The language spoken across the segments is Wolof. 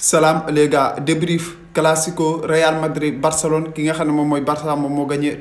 Salam les gars, débrief classico Real Madrid Barcelone ki nga xam ne moom mooy Barça moom moo gagné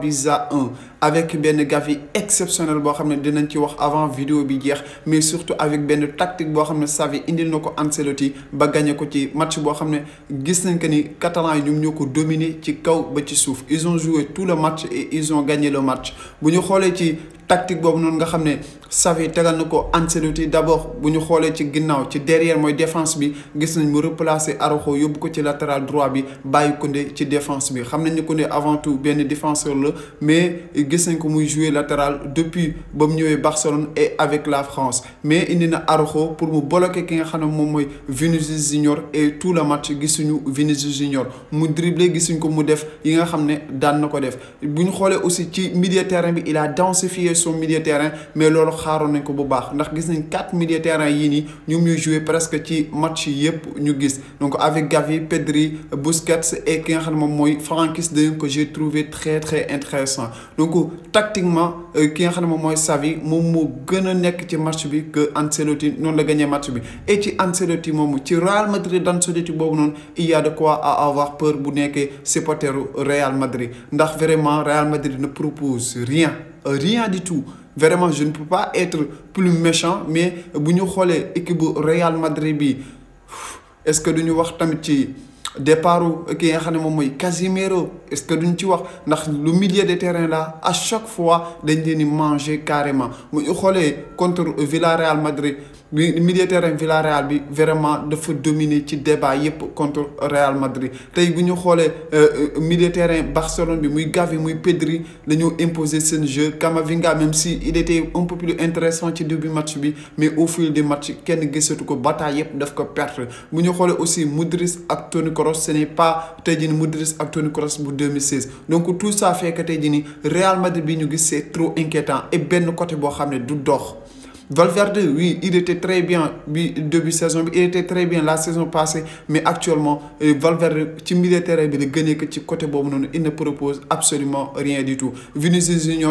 3-1 avec benn Gavi exceptionnel boo xam ne dinañ ci wax avant vidéo bi jeex mais surtout avec benn tactique boo xam ne Xavi indil na ko Ancelotti ba gagné ko ci match boo xam ne gis nañ que ni Catalans yi ñoom ñoo ko dominé ci kaw ba ci suuf ils ont joué tout le match et ils ont gagné le match bu ñu xoolee ci tactique boobu noonu nga xam ne Xavi tegal na ko Ancelotti d'abord bu ñu xoolee ci ginnaaw ci derrière mooy défense bi gis nañ mu replacer Araujo yóbbu ko ci latéral droit bi bàyyi Koundé ci défense bi xam nañ ne Koundé avant tout benn défenseur la mais gis nañ ko muy jouer latéral depuis ba mu ñëwee Barcelone et avec la France mais indi na Araujo pour mu bloquer ki nga xam ne moom mooy Vinicius Junior et tout le match gisuñu Vinicius Junior mu dribblé gisuñ ko mu def yi nga xam ne daan na ko def bu ñu xoolee aussi ci milieu terrain bi il a densifié son milieu terrain mais loolu xaaroon nañ ko bu baax ndax gis nañ 4 milieu terrain yii nii ñoom ñuy jouer presque ci match yépp ñu gis donc avec Gavi, Pedri, Busquets et ki nga xam ne moom mooy Frenkie de Jong que j'ai trouvé très intéressant donc tactiquement ki nga xam ne moom mooy Xavi moom moo gën a nekk ci match bi que Ancelotti noonu la gagné match bi et ci Ancelotti moomu ci Real Madrid d'Ancelotti boobu noonu il y a de quoi à avoir peur bu nekkee supporteru Real Madrid ndax vraiment Real Madrid ne propose rien du tout vraiment je ne peux pas être plus méchant mais bu ñu xoolee équipe bu Real Madrid bi est-ce que duñu wax tamit ci départu ki nga xam ne moom mooy Casemiro est-ce que duñ ci wax ndax lu milieu de terrain là à chaque fois dañ leen di manger carrément bu ñu xoolee contre Villarreal Madrid bi milieu terrain Villarreal bi vraiment dafa dominer ci débat yépp contre Real Madrid tey bu ñu xoolee milieu terrain Barcelone bi muy Gavi muy Pedri dañoo imposer seen jeu Camavinga même si il était un peu plus intéressant ci début match bi mais au fil du match kenn gisatu ko bataille yépp daf ko perdre bu ñu xoolee aussi Modric ak Toni Kroos ce n'est pas tey jii nii Modric ak Toni Kroos bu 2016 donc tout ça fait que tey jii nii Real Madrid bi ñu gis c'est trop inquiétant et benn côté boo xam ne du dox. Valverde, oui, il était très bien début saison, il était très bien la saison passée, mais actuellement, Valverde, ci milieu terrain bi la gagné que ci côté boobu noonu il ne propose absolument rien du tout. Vinicius Junior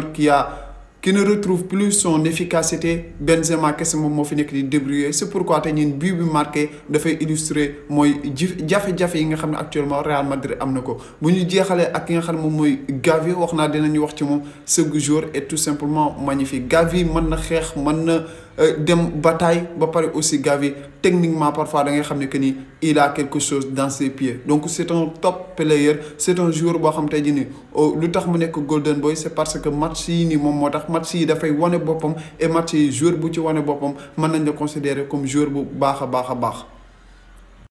qui ne retrouve plus son efficacité Benzema kese moom moo fi nekk di débrouiller c'est pourquoi te ñun bii bi marqué dafay illustrer mooy jafe-jafe yi nga xam ne actuellement Real Madrid am na ko bu ñu jeexalee ak ki nga xam ne moom mooy Gavi wax naa dinañu wax ci moom ce joueur est tout simplement magnifique Gavi mën na xeex mën na dem bataille ba pare aussi Gavi techniquement parfois da ngay xam ne que ni il a quelque chose dans ses pieds donc c'est un top player c'est un joueur boo xam tey jii nii lu tax mu nekk Golden Boy c'est parce que match yi nii moom moo tax match yi dafay wane boppam et match yi joueur bu ci wane boppam mën nañ la considérer comme joueur bu baax a baax